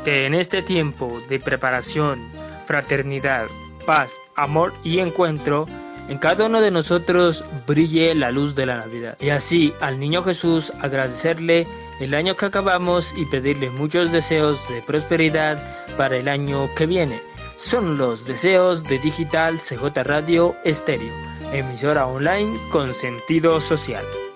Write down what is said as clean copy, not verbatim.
Que en este tiempo de preparación, fraternidad, paz, amor y encuentro, en cada uno de nosotros brille la luz de la Navidad. Y así al Niño Jesús agradecerle el año que acabamos y pedirle muchos deseos de prosperidad para el año que viene. Son los deseos de Digital CJ Radio Estéreo, emisora online con sentido social.